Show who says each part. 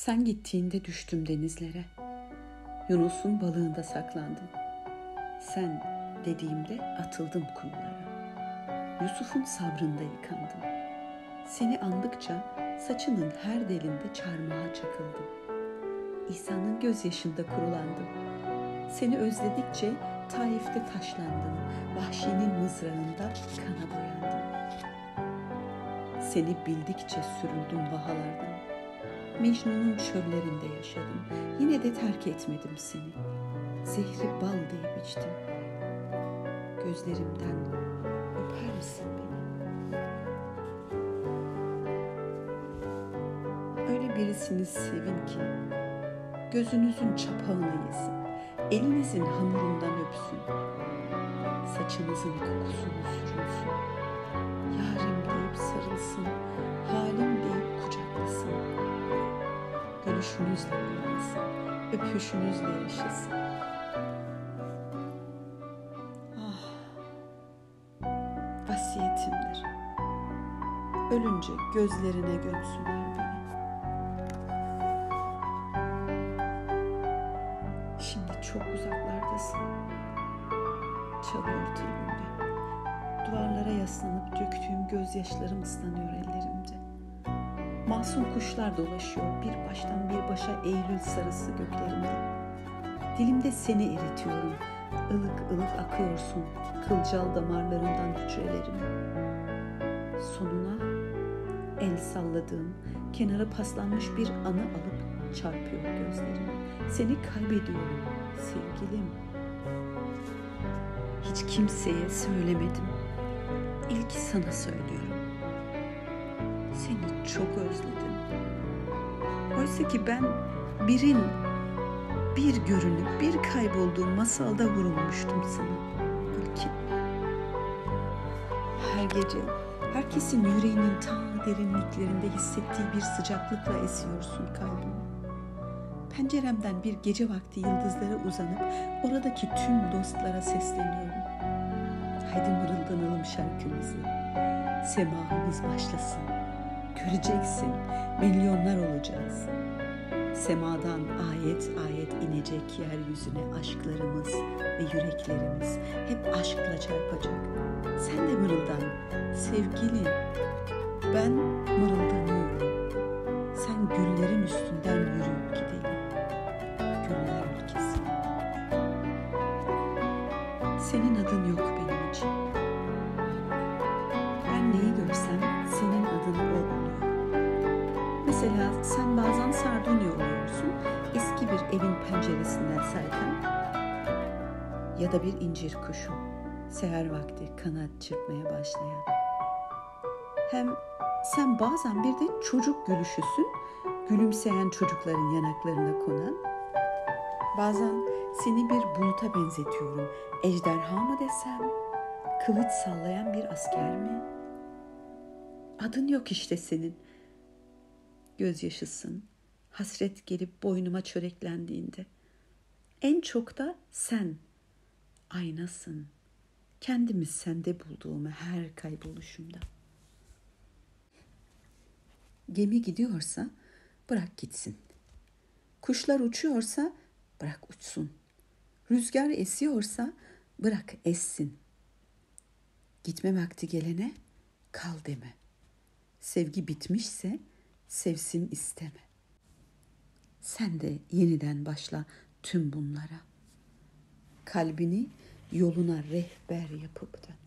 Speaker 1: Sen gittiğinde düştüm denizlere. Yunus'un balığında saklandım. Sen dediğimde atıldım kuyulara. Yusuf'un sabrında yıkandım. Seni andıkça saçının her delinde çarmıha çakıldım. İsa'nın gözyaşında kurulandım. Seni özledikçe Taif'te taşlandım. Vahşinin mızrağında kana boyandım. Seni bildikçe sürüldüm vahalardan. Mecnun'un çöllerinde yaşadım. Yine de terk etmedim seni. Zehri bal diye içtim. Gözlerimden öper misin beni? Öyle birisini sevin ki gözünüzün çapağını yesin. Elinizin hamurundan öpsün. Saçınızın kokusunu sürünsün. Yarim deyip sarılsın. Halim deyip kucaklasın. Gülüşünüzle uyansın. Öpüşünüzle yaşasın. Vasiyetimdir. Ölünce gözlerine gömsünler beni. Şimdi çok uzaklardasın. Çalıyor tribünde. Duvarlara yaslanıp döktüğüm gözyaşlarım ıslanıyor ellerimde. Masum kuşlar dolaşıyor bir baştan bir başa Eylül sarısı göklerimde. Dilimde seni eritiyorum. Ilık ılık akıyorsun kılcal damarlarımdan hücrelerime. Sonuna el salladığım, kenara paslanmış bir anı alıp çarpıyor gözlerime. Seni kaybediyorum sevgilim. Hiç kimseye söylemedim. İlk sana söylüyorum. Seni çok özledim. Oysa ki ben bir görünüp bir kaybolduğum masalda vurulmuştum sana. İlkin. Her gece herkesin yüreğinin ta derinliklerinde hissettiği bir sıcaklıkla esiyorsun kalbime. Penceremden bir gece vakti yıldızlara uzanıp oradaki tüm dostlara sesleniyorum. Haydi mırıldanalım şarkımızı. Semahımız başlasın. Göreceksin, milyonlar olacağız. Semadan ayet ayet inecek yeryüzüne aşklarımız ve yüreklerimiz hep aşkla çarpacak. Sen de mırıldan, sevgili. Ben mırıldanıyorum. Sen güllerin üstünden yürüyüp gidelim. Güller ülkesine. Senin adın yok benim için. Ben neyi görsem senin adın o oluyor. Mesela sen bazen sardunya oluyorsun, eski bir evin penceresinden serken ya da bir incir kuşu, seher vakti kanat çırpmaya başlayan. Hem sen bazen bir de çocuk gülüşüsün, gülümseyen çocukların yanaklarına konan. Bazen seni bir buluta benzetiyorum, ejderha mı desem, kılıç sallayan bir asker mi? Adın yok işte senin. Gözyaşısın, hasret gelip boynuma çöreklendiğinde. En çok da sen, aynasın, kendimi sende bulduğumu her kayboluşumda. Gemi gidiyorsa bırak gitsin. Kuşlar uçuyorsa bırak uçsun. Rüzgar esiyorsa bırak essin. Gitme vakti gelene kal deme. Sevgi bitmişse sevsin isteme. Sen de yeniden başla tüm bunlara. Kalbini yoluna rehber yapıp da.